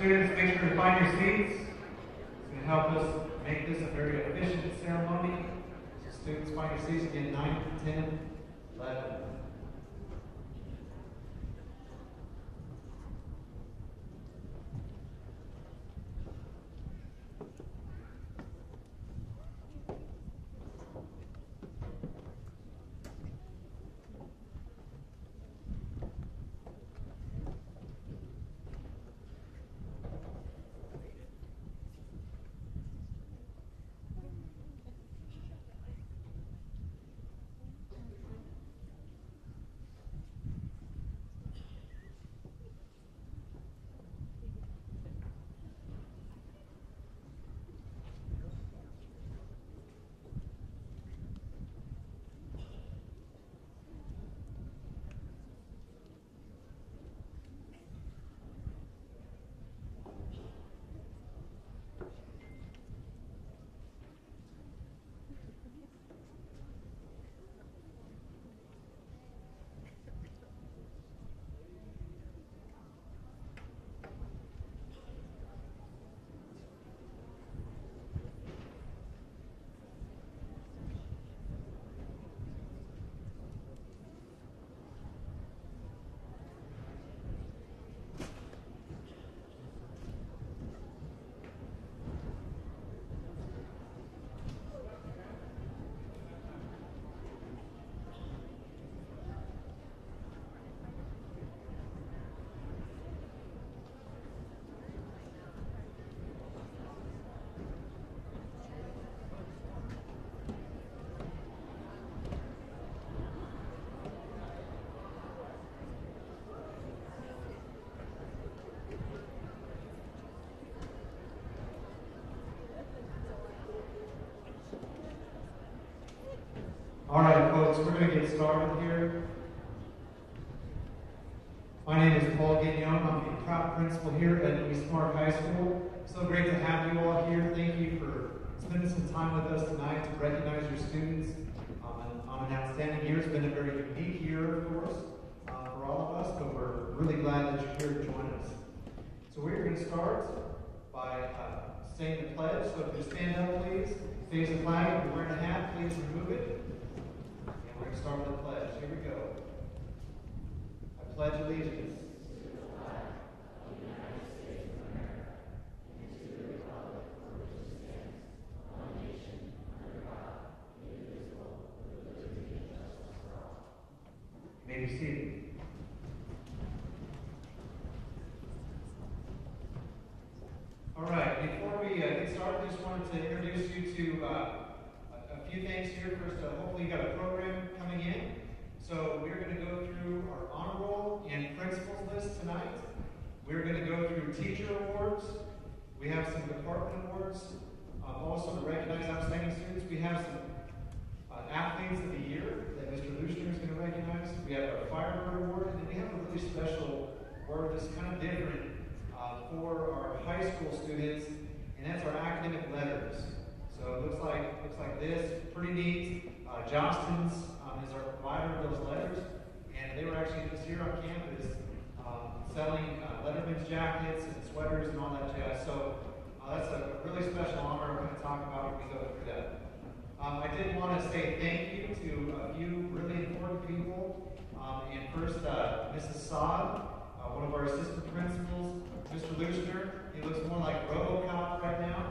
Students, make sure to find your seats. It's going to help us make this a very efficient ceremony. So students, find your seats again, 9, 10, 11. All right, folks, we're going to get started here. My name is Paul Gagnon. I'm the proud principal here at Eastmark High School. So great to have you all here. Thank you for spending some time with us tonight to recognize your students on an outstanding year. It's been a very unique year, of course, for all of us, but we're really glad that you're here to join us. So we're going to start by saying the pledge. So if you stand up, please, face the flag. If you're wearing a hat, please remove it. We're going to start with the pledge. Here we go. I pledge allegiance to the flag of the United States of America and to the republic for which it stands, one nation, under God, indivisible, with liberty and justice for all. You may be seated. All right, before we get started, I just wanted to introduce you to a few things here. First, hopefully you got a program coming in. So we're going to go through our honor roll and principals list tonight. We're going to go through teacher awards. We have some department awards. Also to recognize outstanding students, we have some athletes of the year that Mr. Luschner is going to recognize. We have our Firebird Award, and then we have a really special award that's kind of different for our high school students, and that's our academic letters. So it looks like this, pretty neat. Jostens is our provider of those letters, and they were actually just here on campus selling letterman's jackets and sweaters and all that jazz. So that's a really special honor we're going to talk about when we go through that. I did want to say thank you to a few really important people. And first, Mrs. Saad, one of our assistant principals, Mr. Luschner. He looks more like RoboCop right now.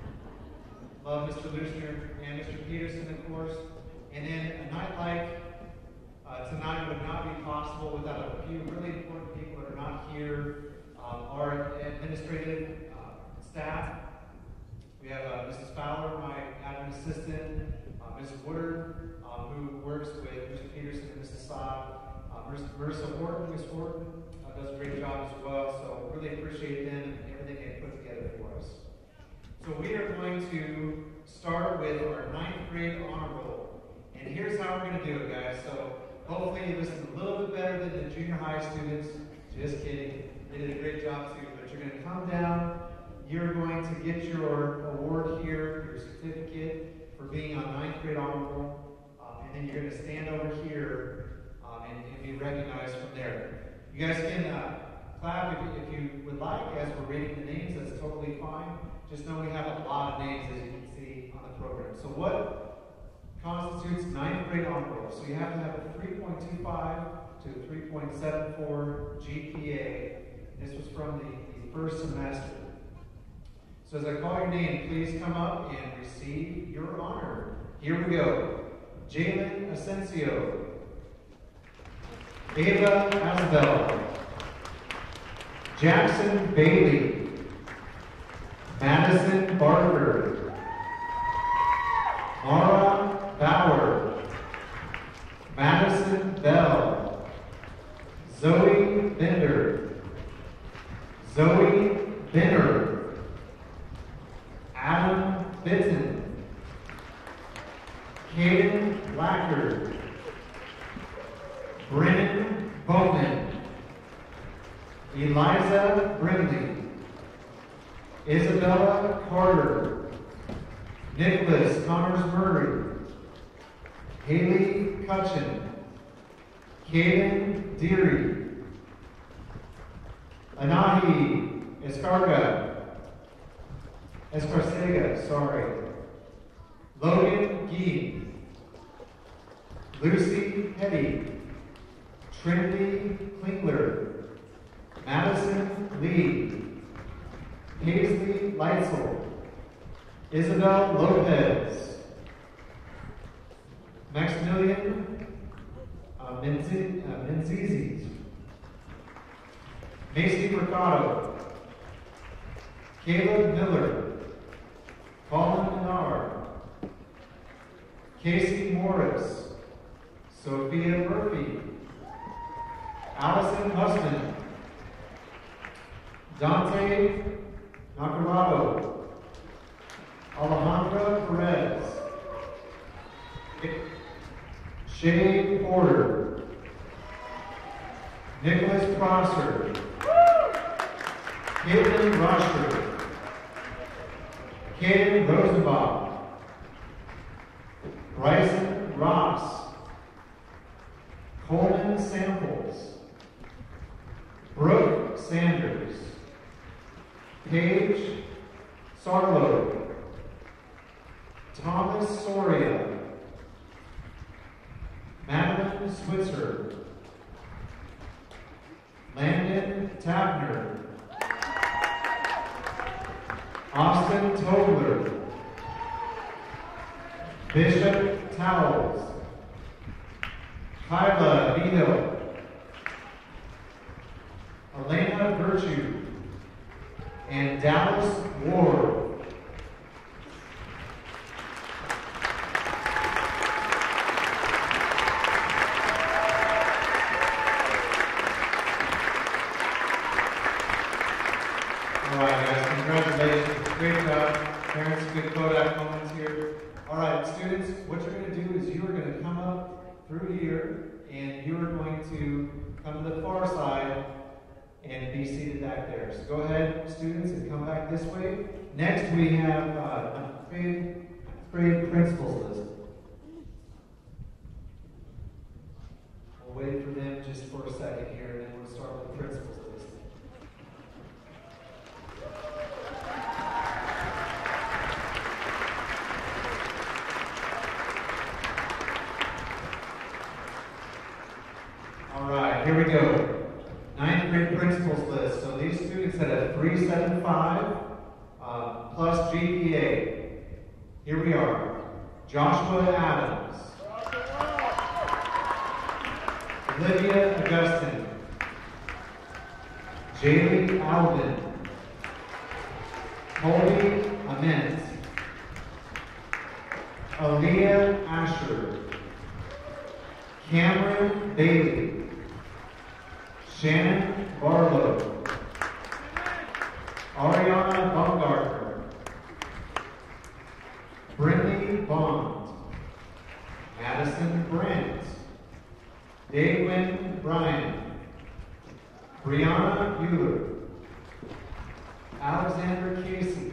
Love Mr. Luschner and Mr. Peterson, of course. And then a night like tonight would not be possible without a few really important people that are not here. Our administrative staff. We have Mrs. Fowler, my admin assistant, Ms. Woodard, who works with Mr. Peterson and Mrs. Saad. Marissa Horton, Ms. Horton, does a great job as well. So really appreciate them and everything they put together for us. So we are going to start with our 9th grade honor roll. And here's how we're going to do it, guys. So hopefully you listened a little bit better than the junior high students. Just kidding. They did a great job too. But you're going to come down. You're going to get your award here, your certificate for being on 9th grade honor roll. And then you're going to stand over here and be recognized from there. You guys can clap if you would like as we're reading the names. That's totally fine. Just know we have a lot of names, as you can see on the program. So what constitutes ninth grade honor roll? So you have to have a 3.25 to 3.74 GPA. This was from the first semester. So as I call your name, please come up and receive your honor. Here we go. Jalen Asensio. Ava Asbel. Jackson Bailey. Madison Barker. Mara Bauer. Madison Bell. Zoe Bender. Zoe Benner. Adam Bitton. Caden Lacker. Brennan Bowman. Eliza Brimley. Isabella Carter. Nicholas Connors Murray. Haley Cutchin. Caden Deary. Anahi Escarcega, sorry. Logan Gee. Lucy Petty. Trinity Klinkler. Madison Lee. Paisley Leitzel. Isabel Lopez. Maximilian Menzizi. Macy Mercado. Caleb Miller. Colin Menard. Casey Morris. Sophia Murphy. Allison Husband. Dante Nacarado. Alejandra Perez. Shay Porter. Nicholas Prosser. Caitlin Rosher. Caden Rosenbach. Bryson Ross. Coleman Samples. Brooke Sanders. Paige Sarlo. Thomas Soria. Madeline Switzer. Landon Tapner. Austin Tobler. Bishop Towles. Kyla Vito. Elena Virtue. And Dallas Ward. All right, guys, congratulations. Great job. Parents, good Kodak moments here. All right, students, what you're going to do is you are going to come up through here, and you are going to come to the far side and be seated back there. So go ahead, students, and come back this way. Next, we have grade principals list. We'll wait for them just for a second here, and then we'll start with the principals list. All right, here we go. Ninth grade principals list. So these students had a 375 plus GPA. Here we are. Joshua Adams. Olivia Augustine. Jaylee Alvin. Colby Ament. Aaliyah Asher. Cameron Bailey. Shannon Barlow. Ariana Baumgartner. Brinley Bond. Madison Brandt. Daywin Bryan. Brianna Bueller. Alexander Casey.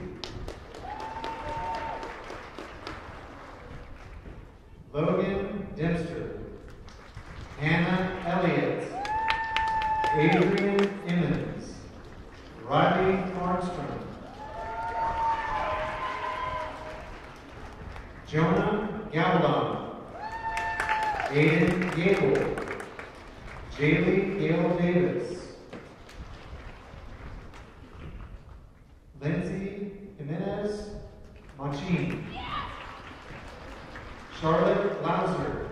Logan Dempster. Hannah Elliott. Adrian Emmons. Jonah Galdon, Aiden Gable, Jaylee Gale Davis, Lindsay Jimenez Machin, Charlotte Lauser,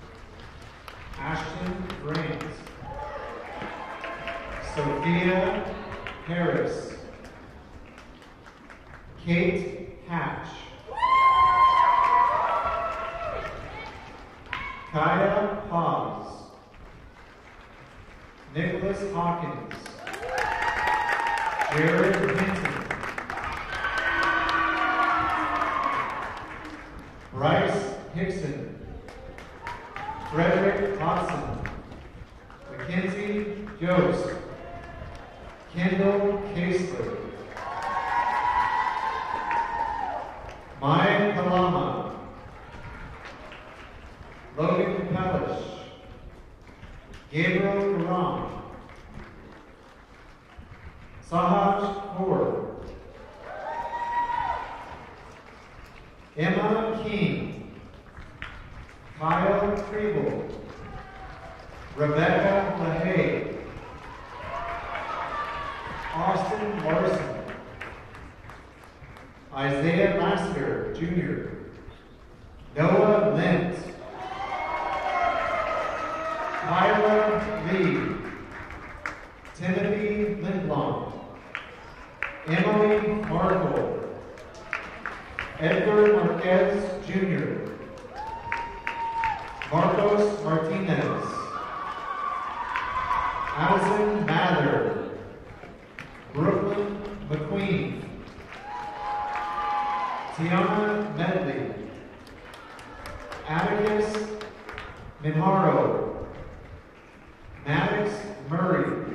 Ashton Grant, Sophia Harris, Kate Hatch, Kaya Hawes, Nicholas Hawkins, Jared Hinton, Bryce Hickson, Frederick Hodson, Mackenzie Yost, Kendall Casler, Maya Kalama, Logan Pellish, Gabriel Karam, Sahaj Kaur, Emma King, Kyle Kriebel, Rebecca LaHaye, Austin Larson, Isaiah Lasker Jr., Noah Lent, Kyla Lee, Timothy Lindblom, Emily Markle, Edgar Marquez Jr., Marcos Martinez, Allison Mather, Brooklyn McQueen, Tiana Medley, Atticus Minharo, Maddox Murray,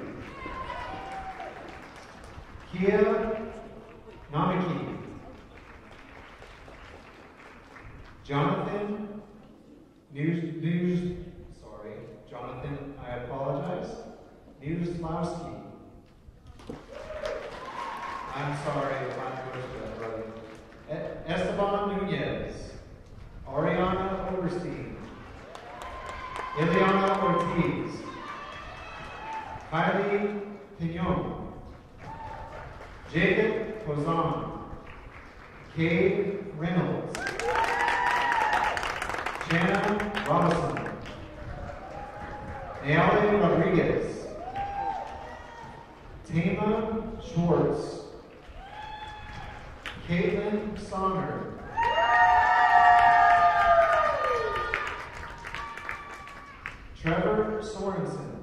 Kia Namiki, Jonathan Jonathan, I apologize, Newslowski. I'm sorry if I'm going to that, brother. Esteban Nunez, Ariana Oberstein, Ileana Ortiz, Kylie Pignon, Jacob Hozan, Cade Reynolds, Shanna Robinson, Naomi Rodriguez, Tama Schwartz, Caitlin Sonner, Trevor Sorensen,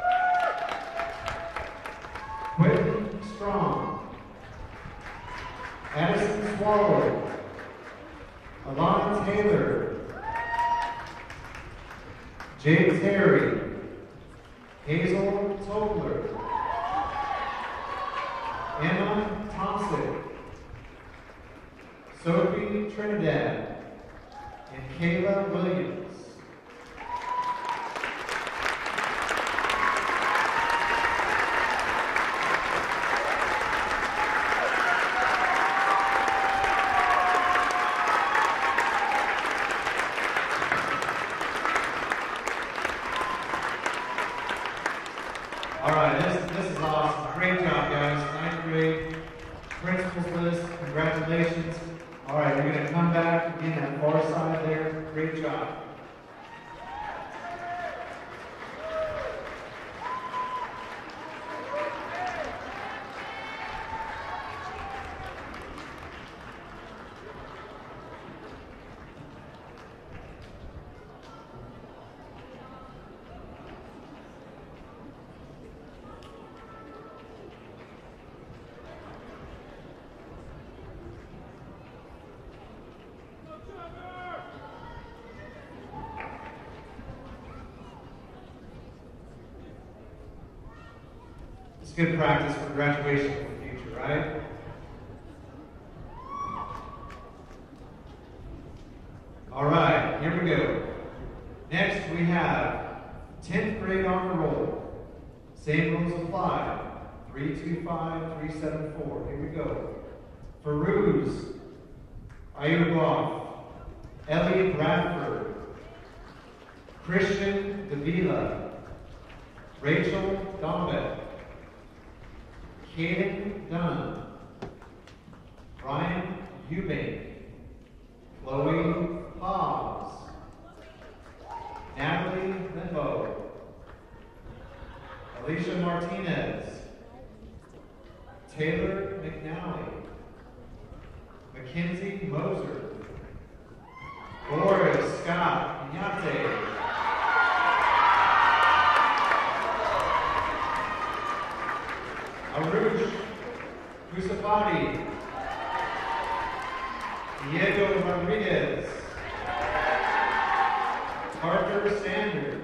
Quentin Strong, Addison Swallow, Alana Taylor, Jay Terry, Hazel Tobler, Emma Thompson, Sophie Trinidad, and Kayla Williams. All right, this is awesome. Great job, guys. Ninth grade, principal's list. Congratulations. All right, you're going to come back again that far side there. Great job. It's good practice for graduation in the future, right? All right, here we go. Next, we have 10th grade honor roll. Same rules apply. 325, 374. Here we go. Farouz Ayubov, Ellie Bradford, Christian Davila, Rachel Dombeck, Kaden Dunn, Ryan Eubank, Chloe Hobbs, Natalie Limbo, Alicia Martinez, Taylor McNally, Mackenzie Moser, Boris Scott Iñate, Arush Musafati, Diego Rodriguez, Parker Sanders,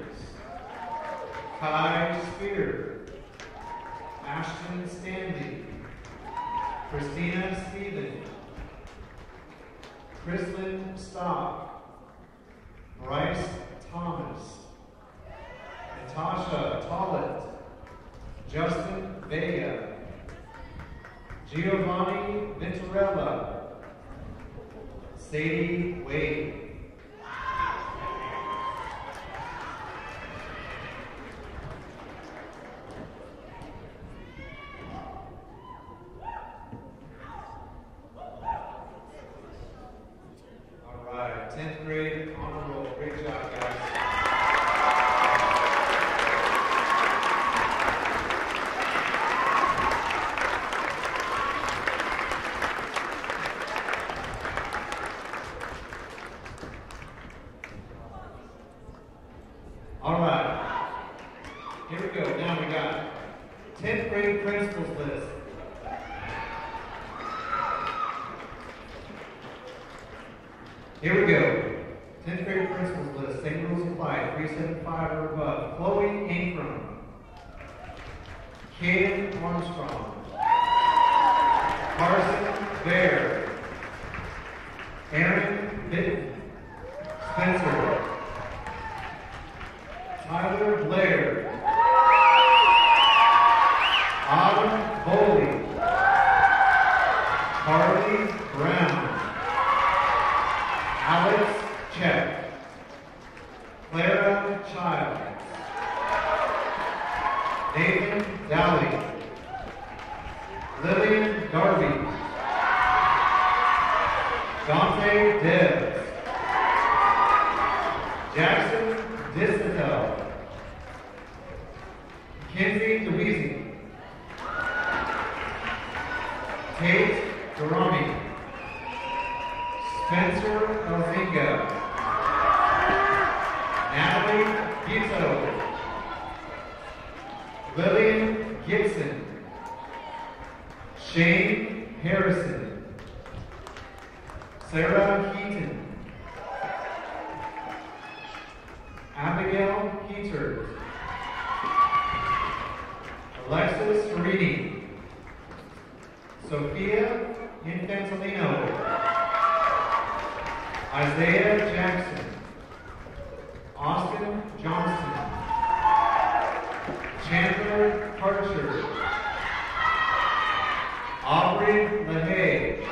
Kai Spear, Ashton Stanley, Christina Stevens, Chrislyn Stock, Bryce Thomas, Natasha Tollett, Justin Vega, Giovanni Venturella, Sadie Wade. All right, 10th grade honor roll. Great job, guys. All right, here we go. Now we got 10th grade principals list. Here we go. 10th grade principals list. Same rules apply. 375 or above. Chloe Ingram, Kaden Armstrong, Carson Bear, Aaron Bitten, Spencer, Tyler Blair, Autumn Foley, Carly Brown, Alex Check, Clara Childs, Nathan Dowling, Lillian Darby, Dante Debs, Jackson Distel, Kenzie DeWeezy, Tate Garami, Spencer Elzinga, Natalie Gito, Lillian Gibson, Shane Harrison, Sarah Heaton, Abigail Heater, Alexis Farini, Sophia Infantolino, Isaiah Jackson, Austin Johnston, Chandler Harcher, Aubrey LaHaye,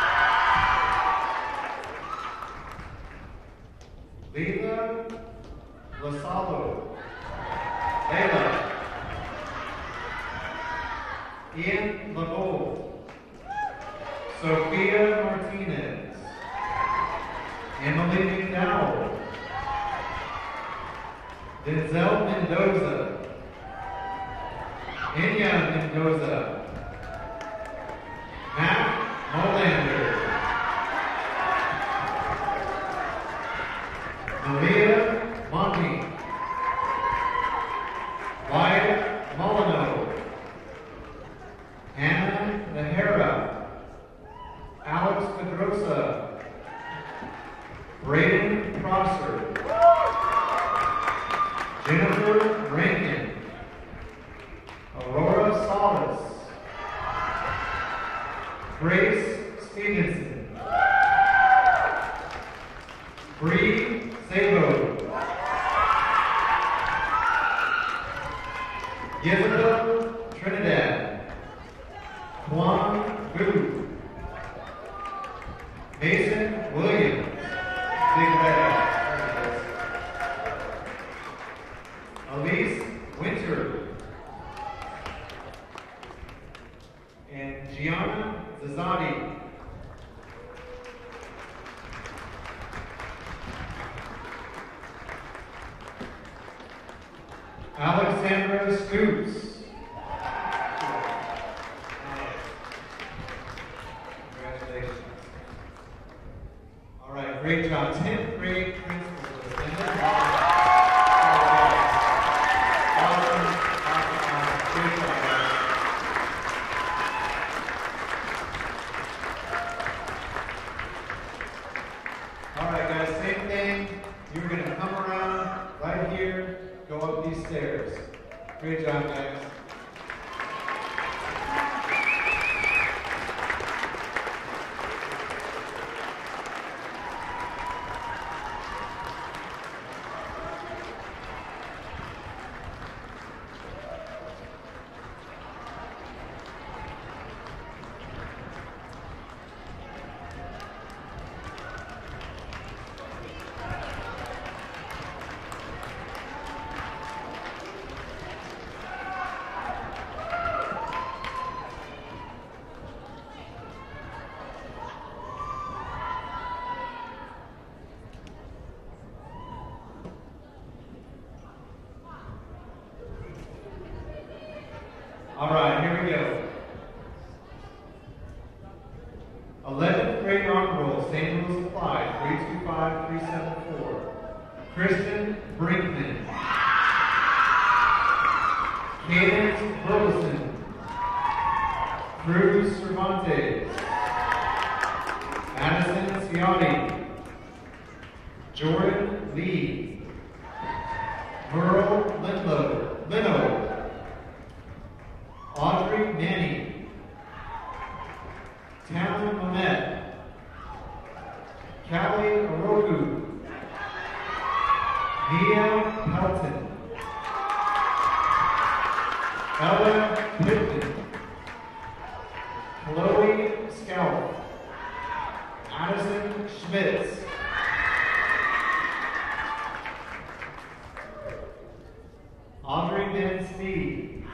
Leila Lasalo, Layla, Ian LaVold, Sophia Martinez, Emily McDowell, Denzel Mendoza, Enya Mendoza, Matt Molander, Malia Monty, Wyatt Molyneux, Hannah Nahara, Alex Pedrosa, Braden Prosser, Jennifer Rankin, Aurora Solis, Grace Stevenson, Bree Sabo, Isabel Trinidad, Juan Gu, Mason Williams, Alexandra Scoops. Congratulations. All right, great job. 10th grade principal. Awesome. Great job, guys. All right, guys, same thing. You're going to come around right here, go up these stairs. Great job, guys. All right, here we go. 11th grade honor roll, same rules apply. 325, 374. Kristen Brinkman. Cadence Burleson. Cruz Cervantes. Addison Ciotti. Jordan Lee. Merle Lino. Audrey Manning. Talon Mamet. Callie Oroku. Mia Pelton. Ella Pittman. Chloe Scout. Addison Schmitz. Audrey Ben Speed.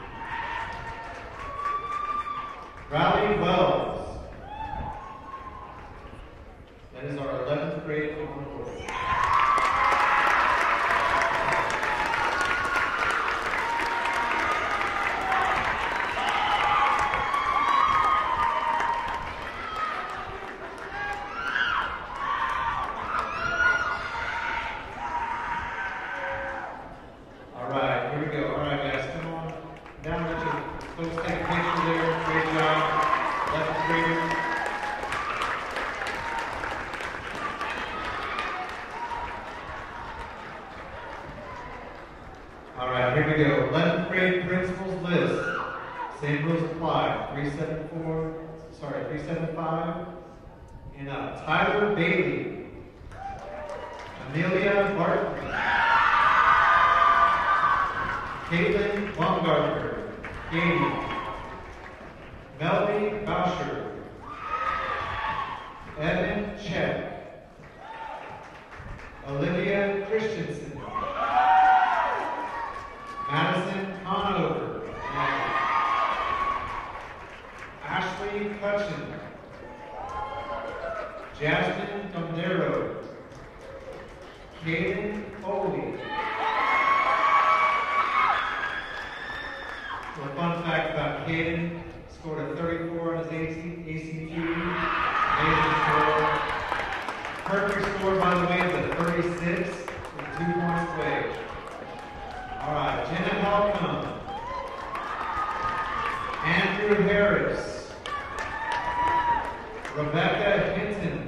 Riley Wells. That is our 11th grade honor roll. All right, here we go. All right, guys, come on down. Let your folks take a picture there. Great job. 11th graders. All right, here we go. 11th grade principals list. Same rules apply. 375 and up. Tyler Bailey. Amelia Barton. Caitlin Baumgartner. Katie. Melanie Boucher. Evan Check. Olivia Christensen. Madison Conover. Ashley Hutchin. Jasmine Dondero. Kaden Foley. A fun fact about Caden, scored a 34 on his ACT. Amazing score. Perfect score, by the way, is a 36 with 2 points away. All right, Jenna Halcomb. Andrew Harris. Rebecca Hinton.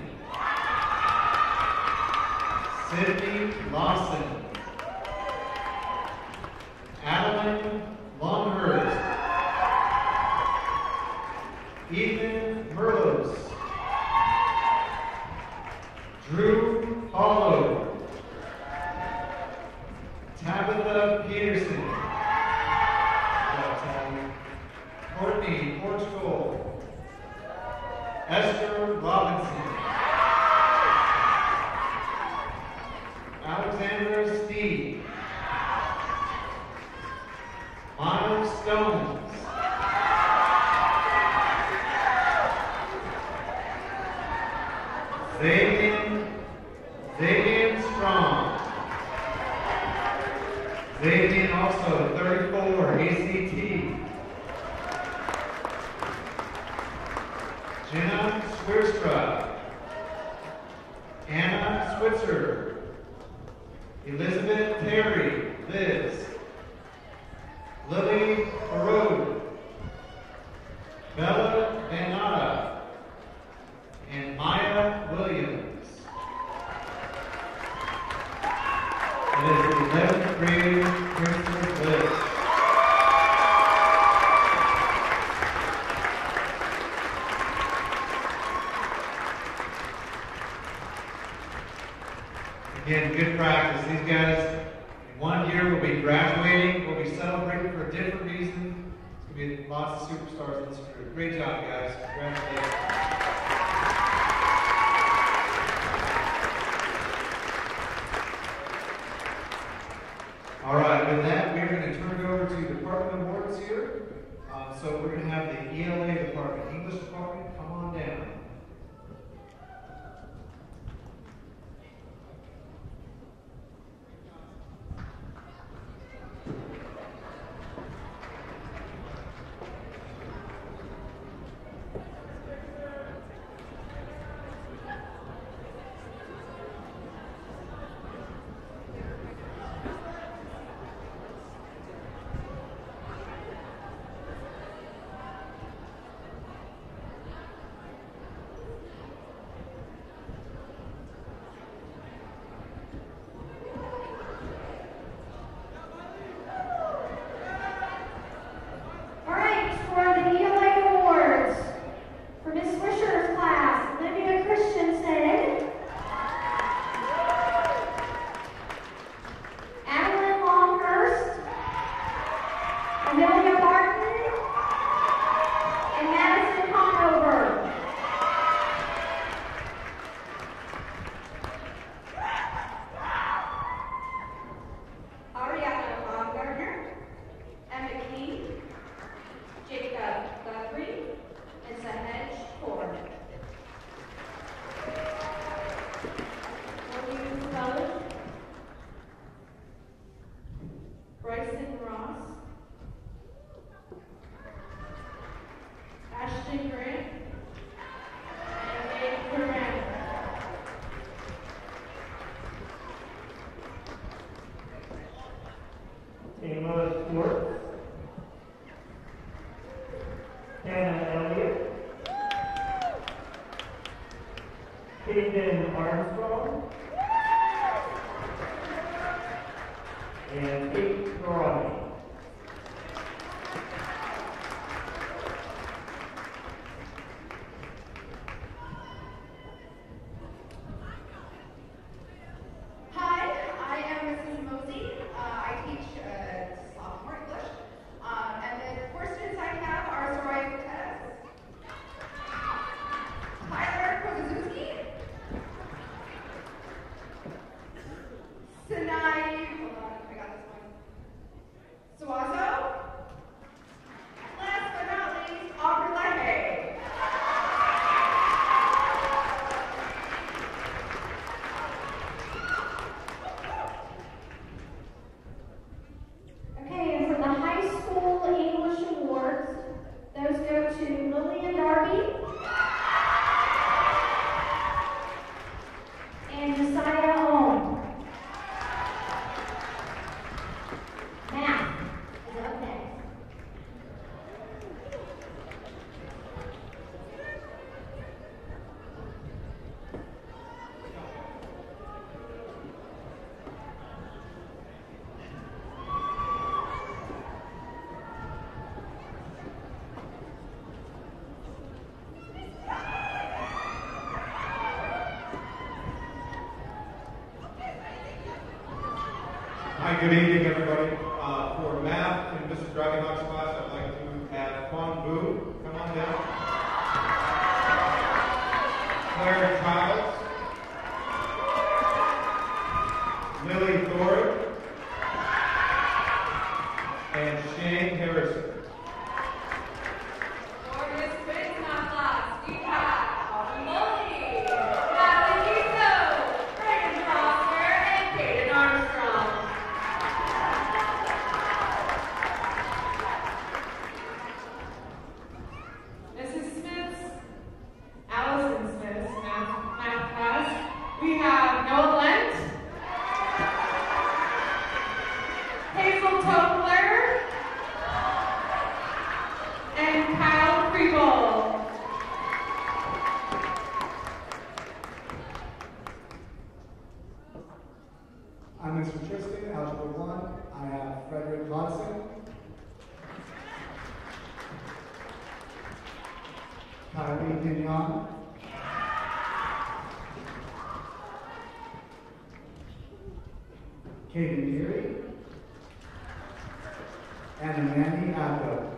Sydney Lawson. Adeline Longhurst. Ethan Merlos. Drew Hollow. Tabitha Peterson. Courtney Portugal. Esther Robinson. Alexandra Steve. Miles Stones. Zavian Strong. Zavian also, 34, ACT. Jenna Swirstra. Anna Switzer. Elizabeth Terry, Liz. Lily Arode. Bella Vanada. And Maya Williams. It is the 11th grade Christmas list. Again, good practice. These guys, in 1 year, will be graduating, will be celebrating for a different reason. It's going to be lots of superstars in this group. Great job, guys. Congratulations. All right, with that, we're going to turn it over to department awards here. So we're going to have the ELA department, English department, come on down. Hi, good evening, everybody. For math in Mr. Driving Hawk's class, I'd like to have Quan Vu come on down. Claire Childs. Lily Thorpe. And Shane Harrison. For Miss Prince in our class, we have Molly, Natalie Katie Geary, and Mandy Abdo.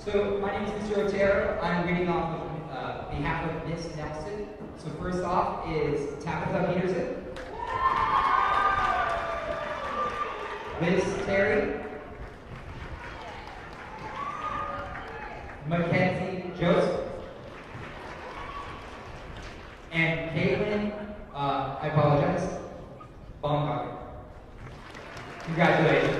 So my name is Mr. Otero. I'm reading off of behalf of Miss Nelson. So first off is Tabitha Peterson, Liz Terry, Mackenzie Joseph, and Caitlin, I apologize, Baumgartner. Congratulations.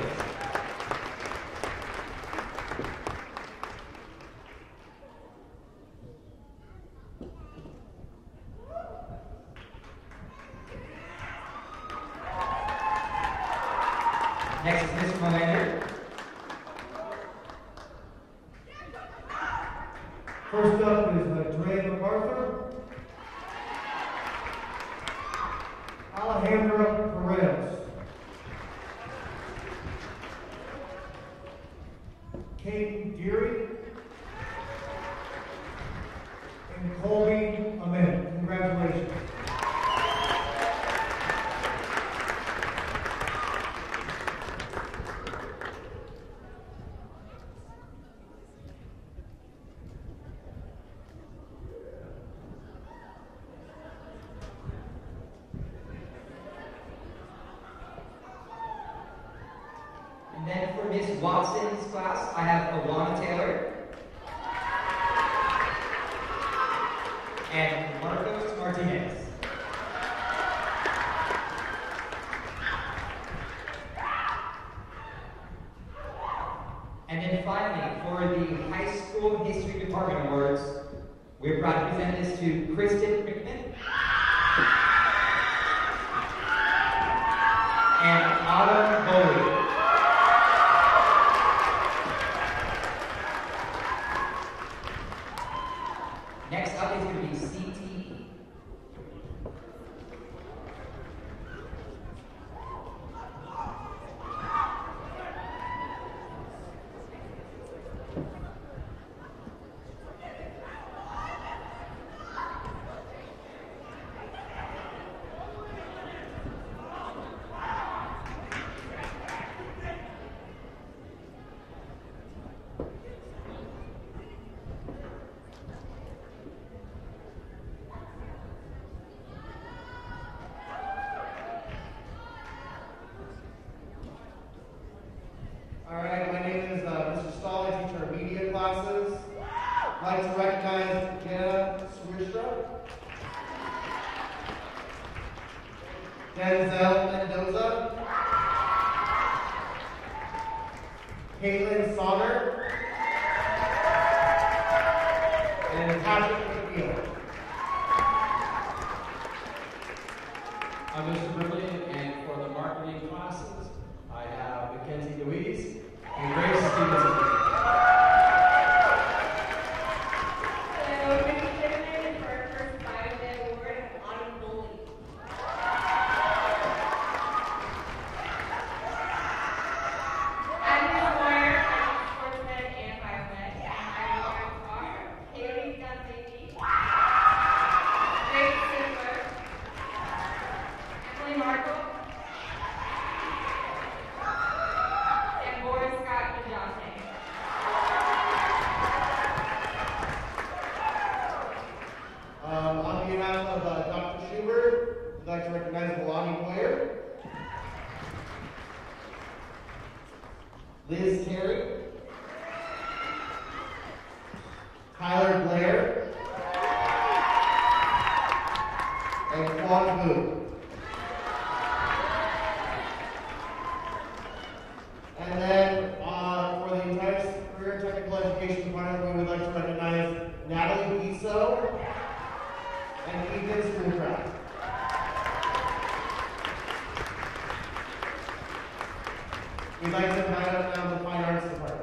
Next is Mr. Melander. First up is Dre MacArthur, Alejandra Perez, Kate Geary, and Colby Ahmed. Congratulations. And then for Miss Watson's class, I have Alana Taylor and Marcos Martinez. And then finally, for the High School History Department Awards, we're proud to present this to Kristen McMahon and Autumn Bowley. Next up is going to be CTE. All right, my name is Mr. Stahl. I teach our media classes. I'd like to recognize Jenna Swirstra, Denzel Mendoza, Caitlin Sauter, and Patrick McNeil. I'm Mr. Brilliant, and for the marketing classes, I have Mackenzie Louise and Grace Stevenson. Hello, Mrs. Cinnamon, for our first 5-day award and Autumn Bowley. I'm Miss Moyer, I'm sportsman and fireman, and I are Haley Dunleavy, Grace Sidler, Emily Markle, and Boris Scott DeJohnson. On behalf of Dr. Schubert, I'd like to recognize Melanie Moyer, Liz Terry, Tyler Blair, and Quan Booth. And then for the entire career and technical education department, we would like to recognize Natalie Biso and Ethan Schoolcraft. We'd like to invite up now the Fine Arts Department.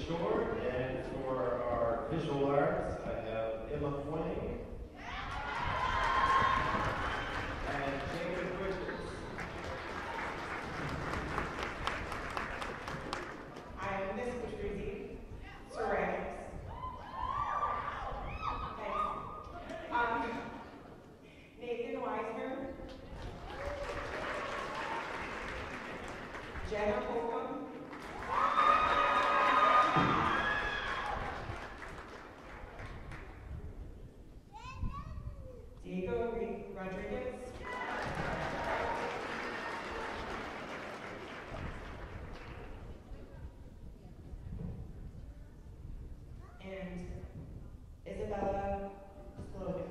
Shore, and for our visual arts, I have Emma Fleming and Jacob Richards. I am Miss Patrizi Ceramics. Thanks. Nathan Weisner. Jenna Holcomb. Diego Rodriguez. And Isabella Slovic.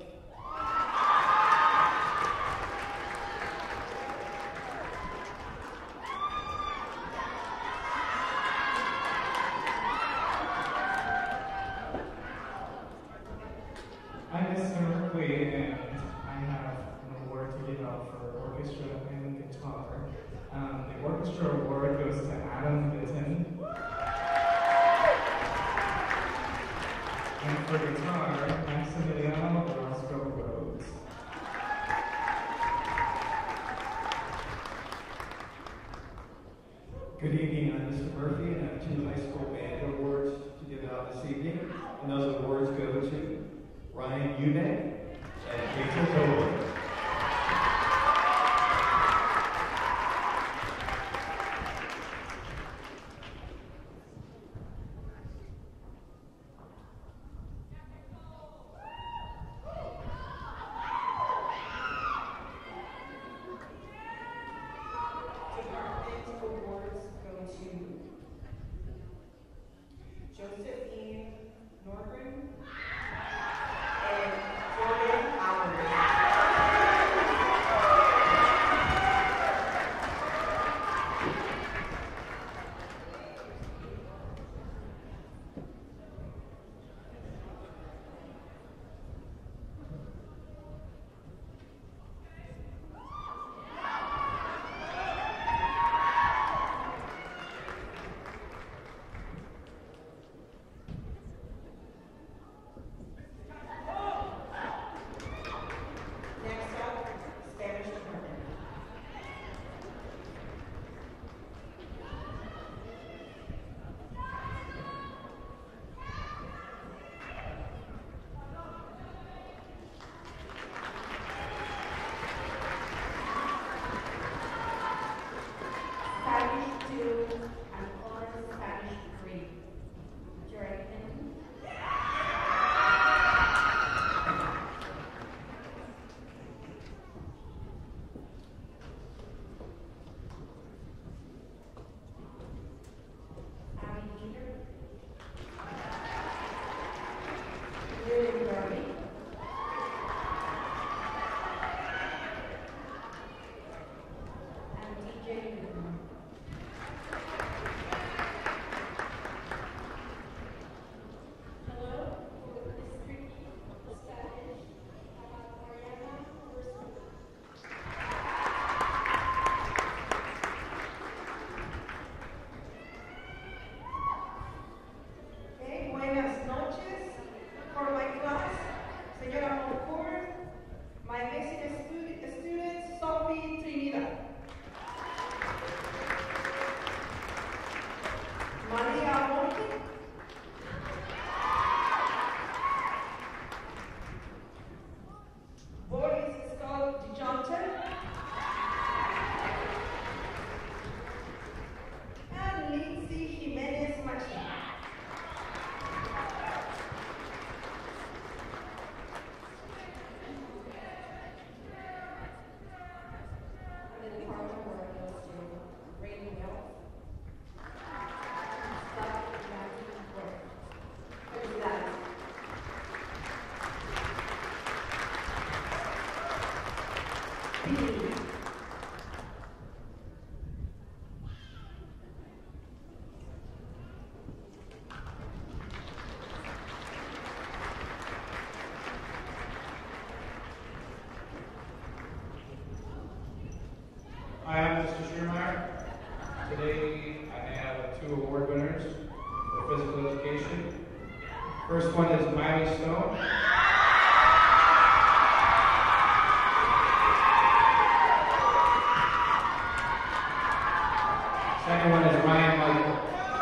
I'm Mr. Merkley, and I have an award to give out for orchestra and guitar. The orchestra award goes to Adam Bitton. And for guitar, Maximiliano Orozco Rhodes. Good evening, I'm Mr. Murphy, and I have 2 high school band awards to give out this evening. And those awards go to Ryan Eubank and Rachel Cohen. Department awards go to Josephine Norgren and Jordan Howard. Next up, Spanish department. Spanish 2 and honors Spanish 3. Jordan. Abby Peter. Lily Darby. And DJ Newton. Hello, this is Ricky, Spanish, Mariana, Okay, buenas noches for my class, señora Moncourt, my basic student, Sophie Trinidad. Maria Monte. Boris Scott DeJohnson. And Lindsay Jimenez Martin. And the department award goes to Rainy Wells. Scott Jackie Ward. Who's that? B. Hi, I'm Mr. Schiermeyer. Today I have 2 award winners. The for physical education. First one is Miley Stone. Second one is Ryan Michael.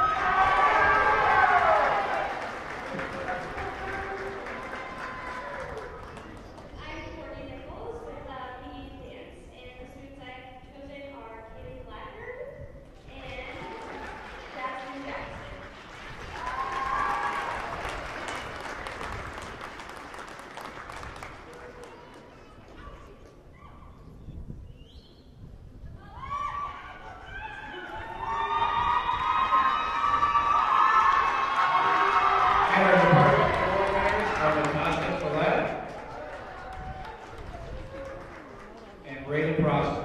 I'm Courtney Nichols with PE Dance, and the students I've chosen are Kaylee Blackburn and Jasmine Jackson. And our department coordinators are Natasha Follett and Brayden Prosper.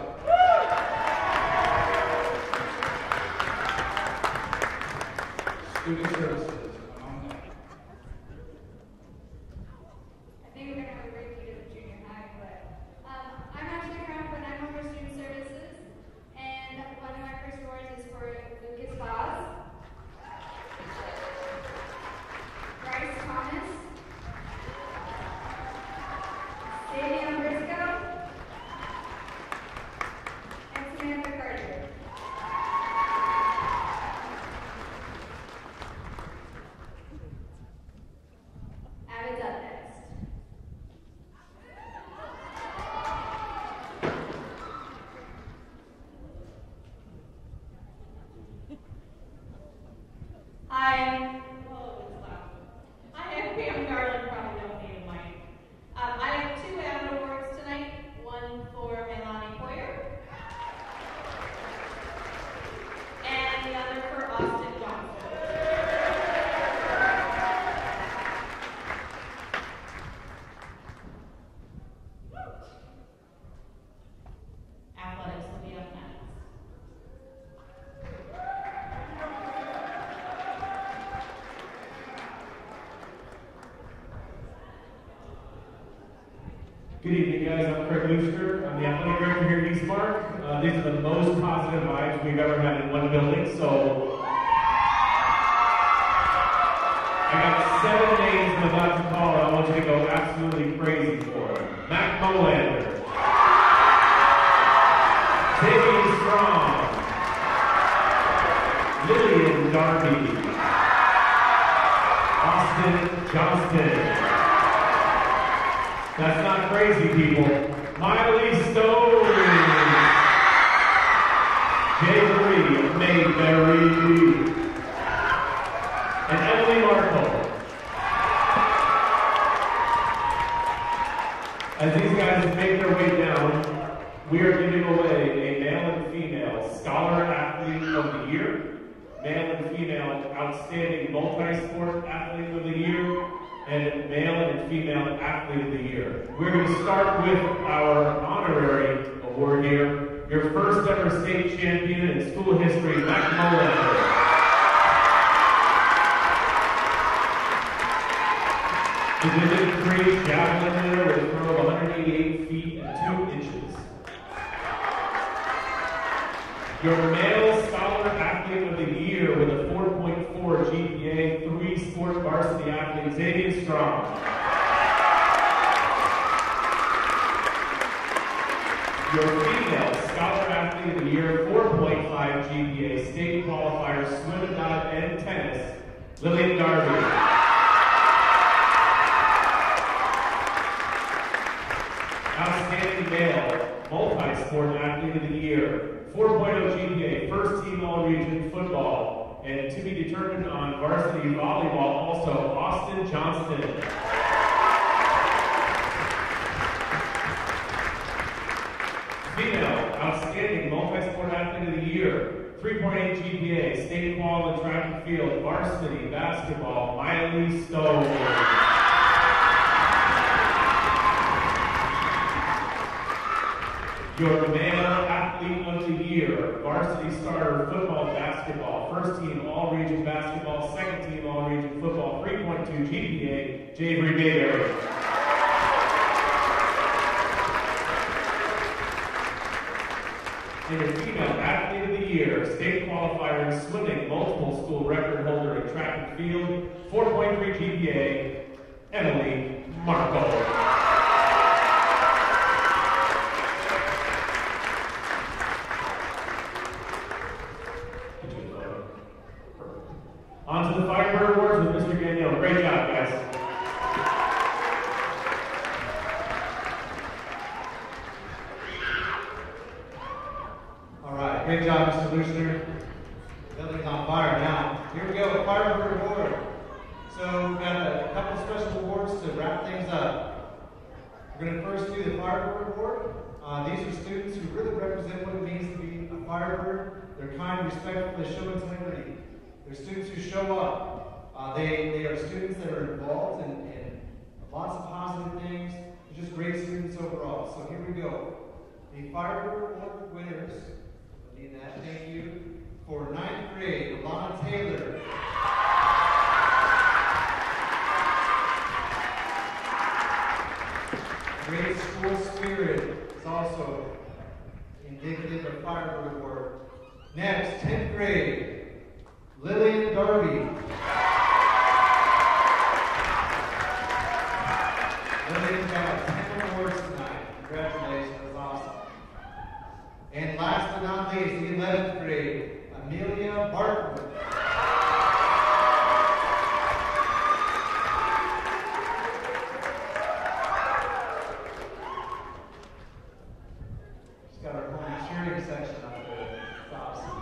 Student services. among them. I think we're going to have a repeat of the junior high, but I'm actually around for 9 member student services, and one of my first awards is for Lucas Boz, Bryce Thomas, Damian Briscoe, and Samantha Carter. Abbott's up next. Hi. Whoa, it's loud. I am Pam Garland, probably don't need a mic. I have 2 Abbott awards tonight, one for Melanie Poyer, and the other for Austin Johnson. Athletics will be up next. Good evening, guys. I'm Craig Looster. I'm the athletic director here at Eastmark. These are the most positive vibes we've ever had in one building, so I got 7 names I'm about to call, and I want you to go absolutely crazy for them. Mac Molander, David Strong, Lillian Darby, Austin Johnston. That's not crazy, people. Miley Stone, Jay Marie Mayberry, and Emily Markle. As these guys make their way down, we are giving away a male and female Scholar Athlete of the Year, male and female Outstanding Multi-Sport Athlete of the Year, and male and female athlete of the year. We're going to start with our honorary award here. Your first ever state champion in school history, Mac Molander. Division III javelin winner with a throw of 188 feet and 2 inches. Your male scholar athlete of the year with a 4.4 GPA, 3-sport varsity athlete, Xavier Strong. Your female scholar athlete of the year, 4.5 GPA, state qualifier, swim, dive, and tennis, Lillian Darby. Outstanding male multi-sport athlete of the year, 4.0 GPA, first team all-region football, and to be determined on varsity volleyball also, Austin Johnston. Female, outstanding multi-sport athlete of the year, 3.8 GPA, state qual in track and field, varsity basketball, Miley Stone. Your male athlete of the year, varsity starter football, basketball, first team all-region basketball, second team all-region football, 3.2 GPA, Javery Mayberry. And your female athlete of the year, state qualifier in swimming, multiple school record holder in track and field, 4.3 GPA, Emily Marco. On to the Firebird Awards with Mr. Daniel. Great job, guys. All right, great job, Mr. Lushner. Building's on fire now. Here we go, Firebird Award. So we've got a couple special awards to wrap things up. We're going to first do the Firebird Award. These are students who really represent what it means to be a Firebird. They're kind, respectful, they show integrity. They're students who show up. They are students that are involved in lots of positive things. They're just great students overall. So here we go. The Firebird Award winners, I need that, thank you, for 9th grade, Alana Taylor. Great school spirit is also indicative of Firebird Award. Next, 10th grade, Lillian Darby. Lillian got 10 awards tonight. Congratulations, that's awesome. And last but not least, the 11th grade, Amelia Barton. She's got her own cheering section up there. It's awesome.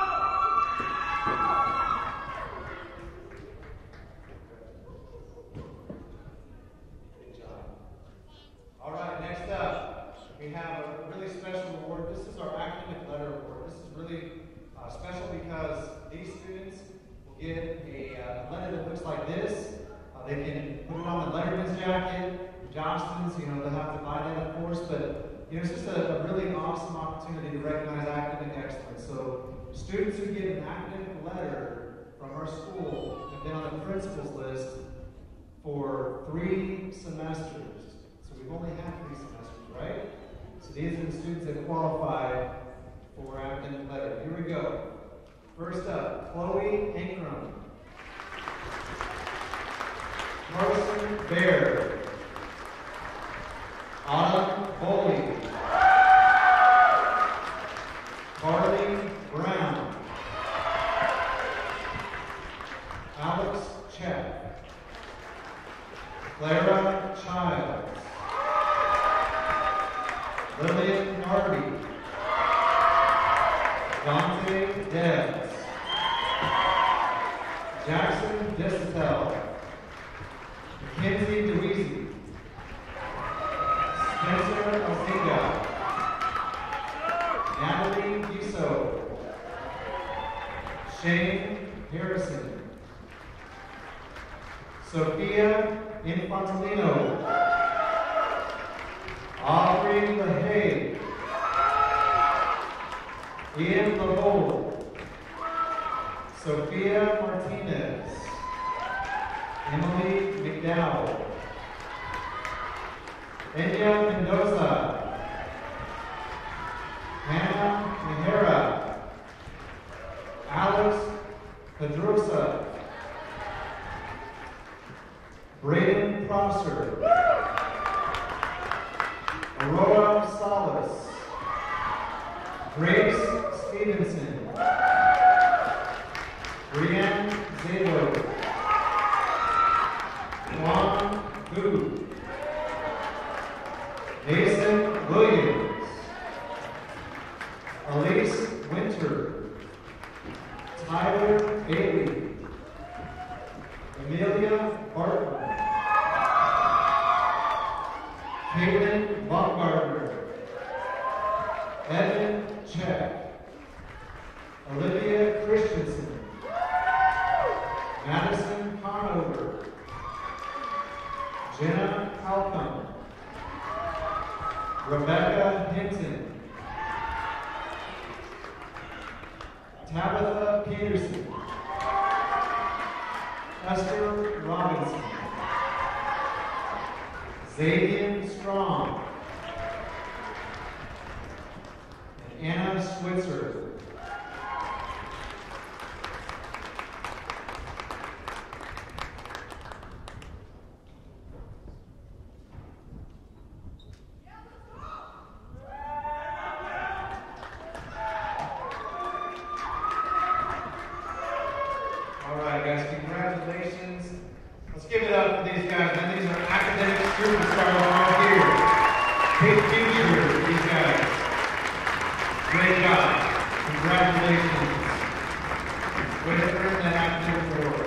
Good job. All right, next up, we have a really special award. This is our academic letter award. This is really special because these students will get a letter that looks like this. They can put it on the letterman's jacket, Johnston's, they'll have to buy that, of course, but it's just a really awesome opportunity to recognize academic excellence. So students who get an academic letter from our school have been on the principal's list for 3 semesters. So we've only had 3 semesters, right? So these are the students that qualify for academic letter. Here we go. First up, Chloe Ankrum. Carson Baird. Autumn Foley. Carly Brown. Alex Check. Clara Childs. Lillian Darby. Dante Debs. Jackson Distel. Mackenzie DeWeese. Spencer Alcinga. Natalie Giso. Shane Harrison. Sophia Infantolino. Aubrey LaHaye. Ian LaVole. Sophia Martinez. Emily McDowell. Enya Mendoza. Hannah Mejera. Alex Pedrosa. Braden Prosser. Aurora Salas. Grace Stevenson. Brianne Zalo. Juan Gu. Mason Williams. Elise Winter. Tyler Bailey. Amelia Barton. Caitlin Baumgartner. Evan Check. Olivia Christensen. Madison Conover. Jenna Halcomb. Rebecca Hinton. Tabitha Peterson. Esther Robinson. Xavier Strong. And Anna Switzer. Big future for these guys. Great job. Congratulations. Way to earn that academic award.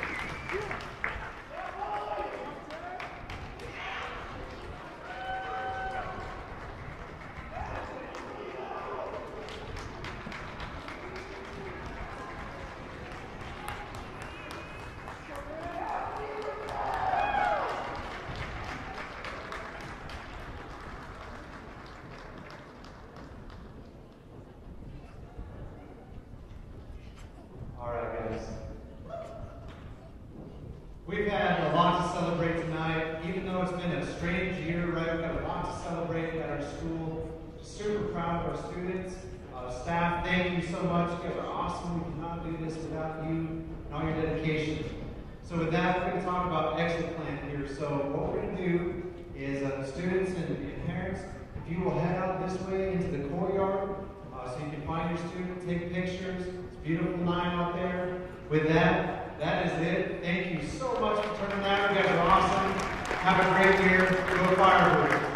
We've had a lot to celebrate tonight, even though it's been a strange year, right? We've got a lot to celebrate at our school. Super proud of our students. Staff, thank you so much. You guys are awesome. We cannot do this without you and all your dedication. So with that, we're going to talk about exit plan here. So what we're going to do is students and parents, if you will head out this way into the courtyard so you can find your student, take pictures. It's a beautiful night out there. With that, that is it. Thank you so much for turning out. You guys are awesome. Have a great year. Go Firebirds.